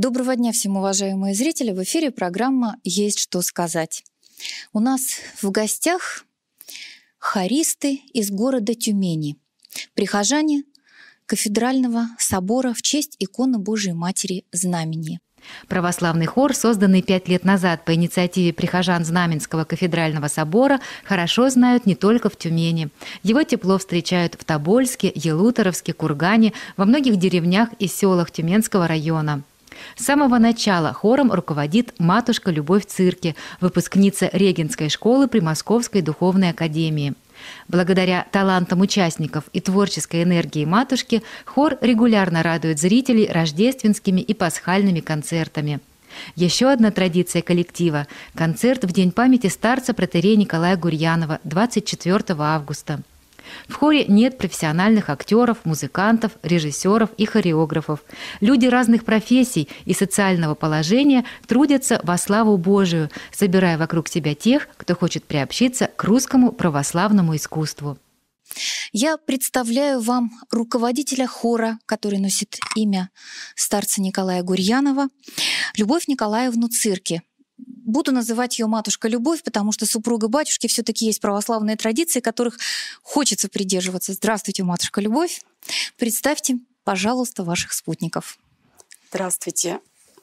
Доброго дня всем, уважаемые зрители! В эфире программа «Есть что сказать». У нас в гостях хористы из города Тюмени, прихожане Кафедрального собора в честь иконы Божией Матери Знамени. Православный хор, созданный 5 лет назад по инициативе прихожан Знаменского кафедрального собора, хорошо знают не только в Тюмени. Его тепло встречают в Тобольске, Елуторовске, Кургане, во многих деревнях и селах Тюменского района. С самого начала хором руководит матушка Любовь Цирки, выпускница Регенской школы при Московской духовной академии. Благодаря талантам участников и творческой энергии матушки хор регулярно радует зрителей рождественскими и пасхальными концертами. Еще одна традиция коллектива – концерт в День памяти старца протоиерея Николая Гурьянова 24 августа. В хоре нет профессиональных актеров, музыкантов, режиссеров и хореографов. Люди разных профессий и социального положения трудятся во славу Божию, собирая вокруг себя тех, кто хочет приобщиться к русскому православному искусству. Я представляю вам руководителя хора, который носит имя старца Николая Гурьянова, Любовь Николаевну Цирки. Буду называть ее матушка Любовь, потому что супруга батюшки все-таки есть православные традиции, которых хочется придерживаться. Здравствуйте, матушка Любовь. Представьте, пожалуйста, ваших спутников. Здравствуйте.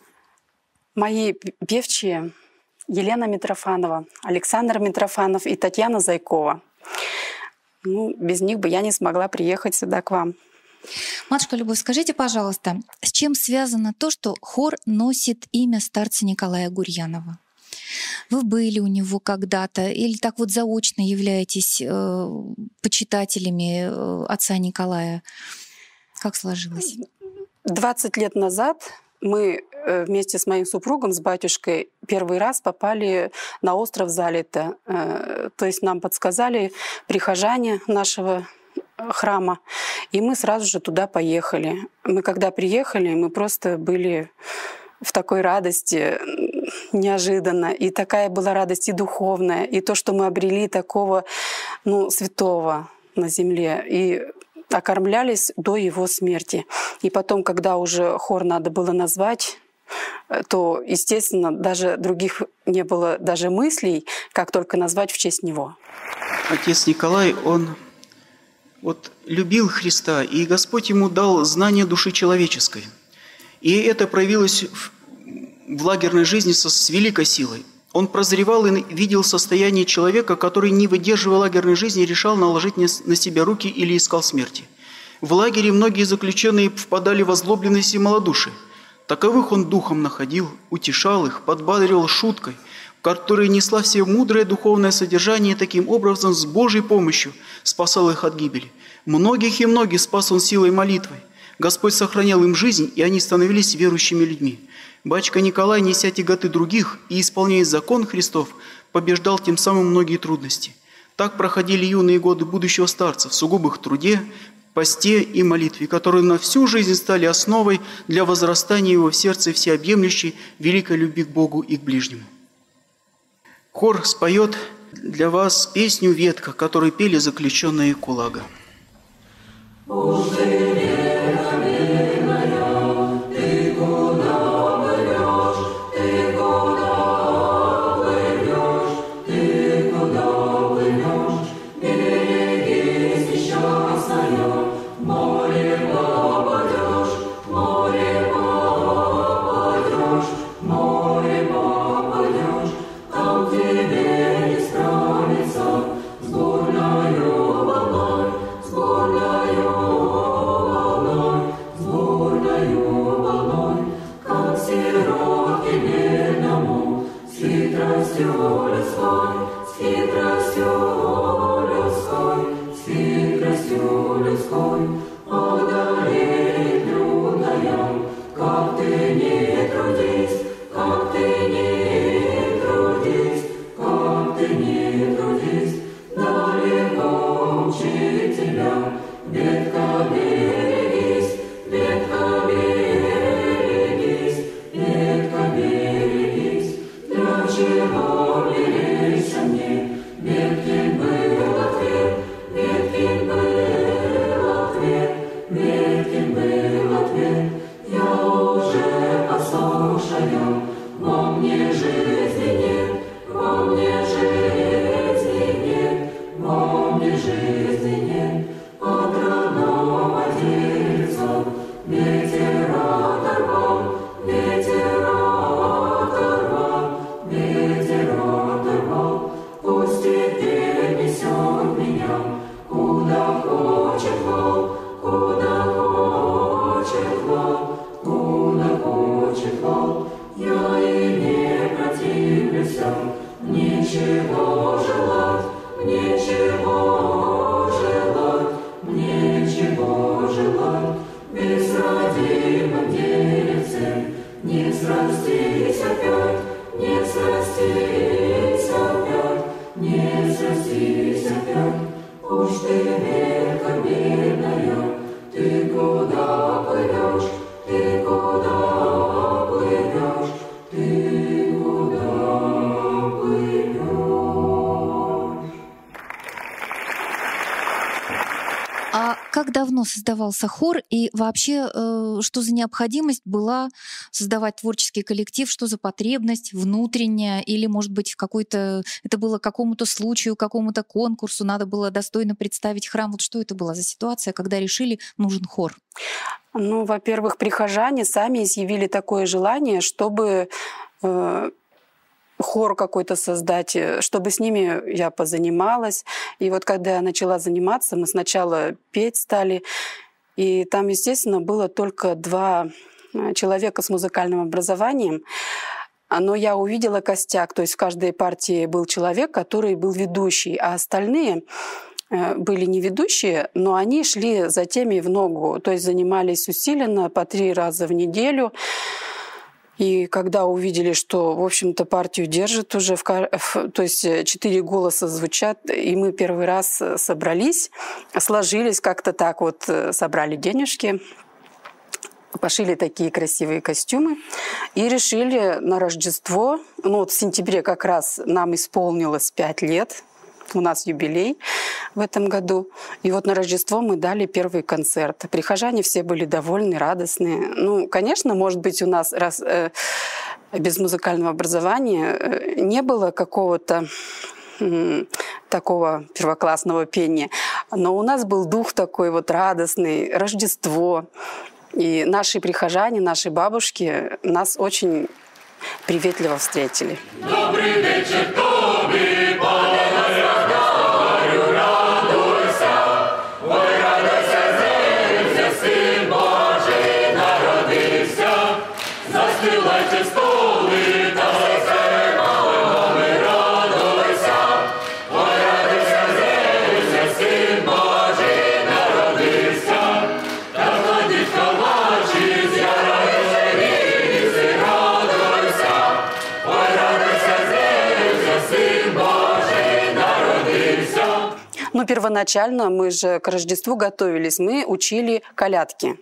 Мои певчие Елена Митрофанова, Александр Митрофанов и Татьяна Зайкова. Без них бы я не смогла приехать сюда к вам. Матушка Любовь, скажите, пожалуйста, с чем связано то, что хор носит имя старца Николая Гурьянова? Вы были у него когда-то или так вот заочно являетесь почитателями отца Николая? Как сложилось? 20 лет назад мы вместе с моим супругом, с батюшкой, первый раз попали на остров Залито. То есть нам подсказали прихожане нашего храма, и мы сразу же туда поехали. Мы когда приехали, мы просто были в такой радости неожиданно. И такая была радость и духовная, и то, что мы обрели такого святого на земле. И окормлялись до его смерти. И потом, когда уже хор надо было назвать, то, естественно, даже других не было даже мыслей, как только назвать в честь него. Отец Николай, он любил Христа, и Господь ему дал знание души человеческой. И это проявилось в лагерной жизни с великой силой. Он прозревал и видел состояние человека, который, не выдерживая лагерной жизни, решал наложить на себя руки или искал смерти. В лагере многие заключенные впадали в озлобленность и малодушие. Таковых он духом находил, утешал их, подбадривал шуткой, которая несла все мудрое духовное содержание, и таким образом с Божьей помощью спасал их от гибели. Многих и многих спас он силой молитвы. Господь сохранял им жизнь, и они становились верующими людьми. Батюшка Николай, неся тяготы других и исполняя закон Христов, побеждал тем самым многие трудности. Так проходили юные годы будущего старца в сугубых труде, посте и молитве, которые на всю жизнь стали основой для возрастания его в сердце всеобъемлющей великой любви к Богу и к ближнему. Хор споет для вас песню «Ветка», которую пели заключенные Кулага. Чего берись мне, давно создавался хор, и вообще, что за необходимость была создавать творческий коллектив, что за потребность внутренняя, или, может быть, это было какому-то случаю, какому-то конкурсу, надо было достойно представить храм. Вот что это была за ситуация, когда решили, нужен хор? Ну, во-первых, прихожане сами изъявили такое желание, чтобы хор какой-то создать, чтобы с ними я позанималась. И вот когда я начала заниматься, мы сначала петь стали, и там, естественно, было только 2 человека с музыкальным образованием. Но я увидела костяк, то есть в каждой партии был человек, который был ведущий, а остальные были не ведущие, но они шли за теми в ногу, то есть занимались усиленно по 3 раза в неделю. И когда увидели, что, в общем-то, партию держат уже, то есть 4 голоса звучат, и мы первый раз собрались, сложились как-то так вот, собрали денежки, пошили такие красивые костюмы и решили на Рождество, ну вот в сентябре как раз нам исполнилось 5 лет, у нас юбилей в этом году. И вот на Рождество мы дали первый концерт. Прихожане все были довольны, радостные. Ну, конечно, может быть, у нас без музыкального образования не было какого-то такого первоклассного пения. Но у нас был дух такой вот радостный, Рождество. И наши прихожане, наши бабушки нас очень приветливо встретили. Добрый вечер, Тоби, говорю, радуйся, ой, радуйся, земля, Сын Божий народился, застилайте столы, радуйся, ой, радуйся, земля, Сын Божий народился, так ходит калач из яровицы, радуйся, ой, радуйся, земля, Сын Божий народился. Ну, первоначально мы же к Рождеству готовились, мы учили колядки.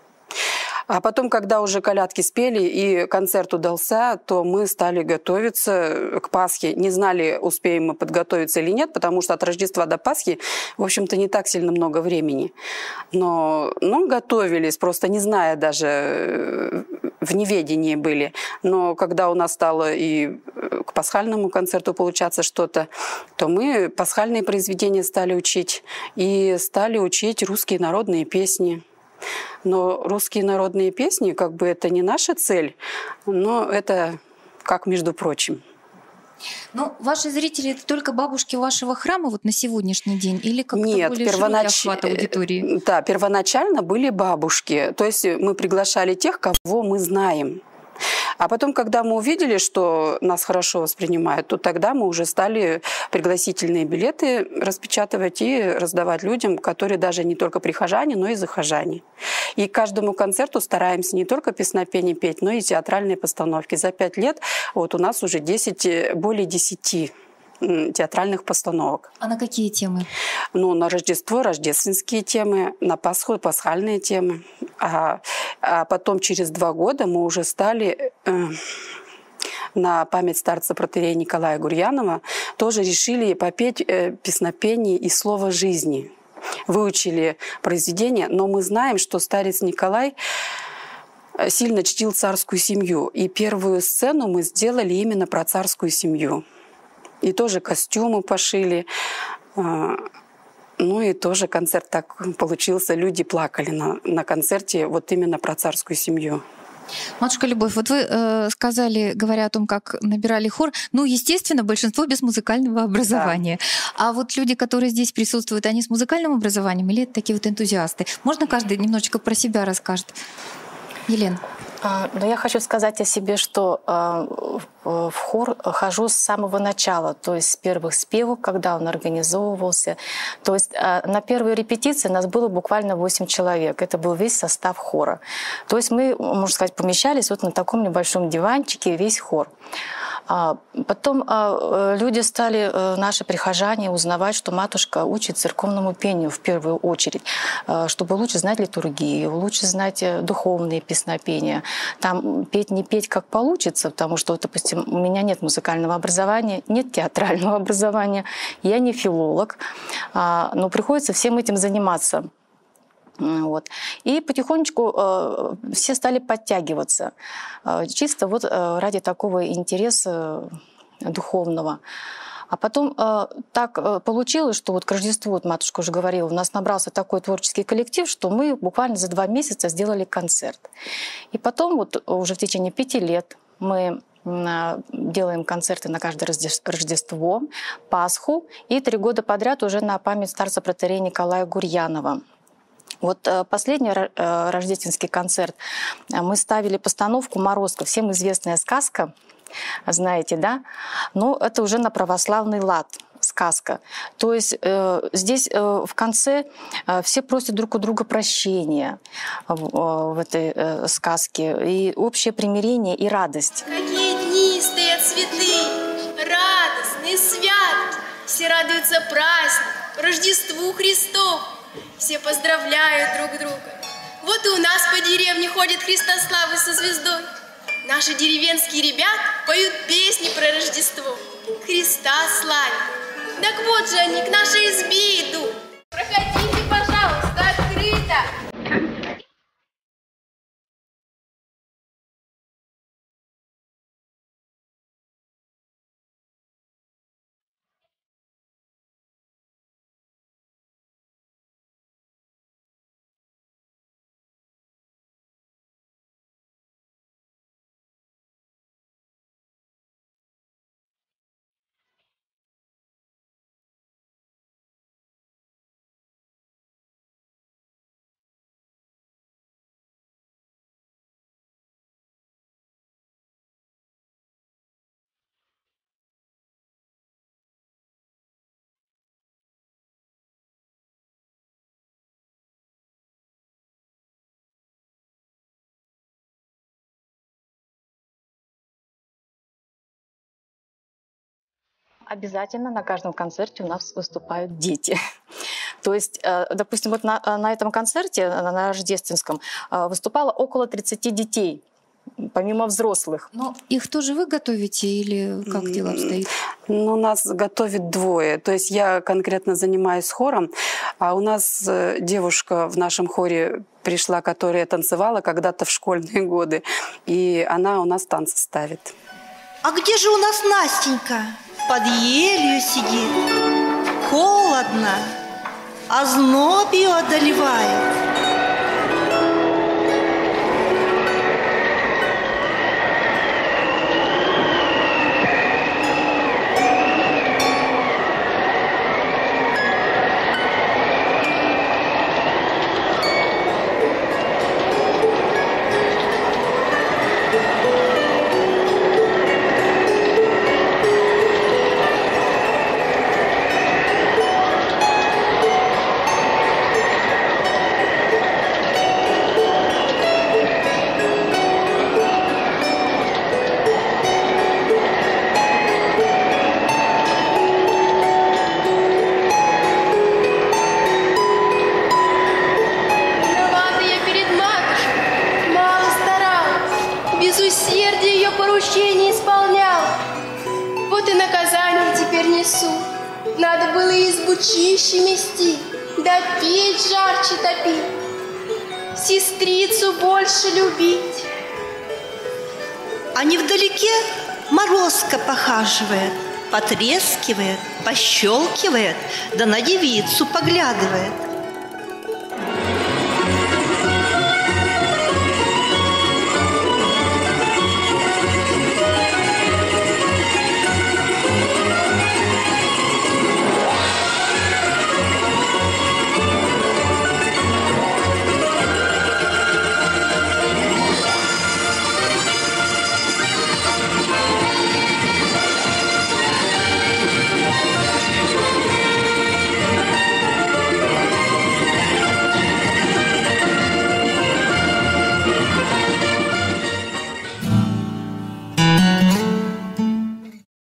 А потом, когда уже колядки спели и концерт удался, то мы стали готовиться к Пасхе. Не знали, успеем мы подготовиться или нет, потому что от Рождества до Пасхи, в общем-то, не так сильно много времени. Но готовились, просто не зная даже, в неведении были. Но когда у нас стало и к пасхальному концерту получаться что-то, то мы пасхальные произведения стали учить и стали учить русские народные песни. Но русские народные песни, как бы это не наша цель, но это как между прочим. Ну, ваши зрители — это только бабушки вашего храма вот на сегодняшний день? Или как-то Нет, более широкий охват аудитории? Да, первоначально были бабушки. То есть мы приглашали тех, кого мы знаем. А потом, когда мы увидели, что нас хорошо воспринимают, то тогда мы уже стали пригласительные билеты распечатывать и раздавать людям, которые даже не только прихожане, но и захожане. И к каждому концерту стараемся не только песнопение петь, но и театральные постановки. За 5 лет вот у нас уже более 10 театральных постановок. А на какие темы? Ну, на Рождество — рождественские темы, на Пасху — пасхальные темы. А потом через 2 года мы уже стали на память старца протоиерея Николая Гурьянова тоже решили попеть песнопение и слово жизни. Выучили произведение, но мы знаем, что старец Николай сильно чтил царскую семью. И первую сцену мы сделали именно про царскую семью. И тоже костюмы пошили. Ну и тоже концерт так получился. Люди плакали на концерте вот именно про царскую семью. Матушка Любовь, вот вы сказали, говоря о том, как набирали хор, ну, естественно, большинство без музыкального образования. Да. А вот люди, которые здесь присутствуют, они с музыкальным образованием или это такие вот энтузиасты? Можно каждый немножечко про себя расскажет? Елена. Но я хочу сказать о себе, что в хор хожу с самого начала, то есть с первых спевов, когда он организовывался. То есть на первой репетиции нас было буквально 8 человек. Это был весь состав хора. То есть мы, можно сказать, помещались вот на таком небольшом диванчике, весь хор. Потом люди стали, наши прихожане, узнавать, что матушка учит церковному пению в первую очередь, чтобы лучше знать литургию, лучше знать духовные песнопения. Там петь не петь как получится, потому что, допустим, у меня нет музыкального образования, нет театрального образования, я не филолог, но приходится всем этим заниматься. Вот. И потихонечку все стали подтягиваться, чисто вот ради такого интереса духовного. А потом так получилось, что вот к Рождеству, вот матушка уже говорила, у нас набрался такой творческий коллектив, что мы буквально за 2 месяца сделали концерт. И потом вот уже в течение 5 лет мы делаем концерты на каждое Рождество, Пасху и 3 года подряд уже на память старца протоиерея Николая Гурьянова. Вот последний рождественский концерт мы ставили постановку «Морозко». Всем известная сказка, знаете, да? Но это уже на православный лад сказка. То есть здесь в конце все просят друг у друга прощения в этой сказке. И общее примирение и радость. Какие дни стоят цветы, радостные, святки. Все радуются празднику, Рождеству Христову. Все поздравляют друг друга. Вот и у нас по деревне ходят христославы со звездой. Наши деревенские ребята поют песни про Рождество. Христа славят. Так вот же они к нашей избе идут. Проходите, пожалуйста, открыто. Обязательно на каждом концерте у нас выступают дети. То есть, допустим, вот на этом концерте, на рождественском, выступало около 30 детей, помимо взрослых. Но их тоже вы готовите или как дело обстоит? Ну, нас готовит 2. То есть я конкретно занимаюсь хором, а у нас девушка в нашем хоре пришла, которая танцевала когда-то в школьные годы, и она у нас танцы ставит. А где же у нас Настенька? Под елью сидит, холодно, озноб ее одолевает. Надо было избу чище мести, да печь жарче топить, сестрицу больше любить. А невдалеке Морозко похаживает, потрескивает, пощелкивает, да на девицу поглядывает.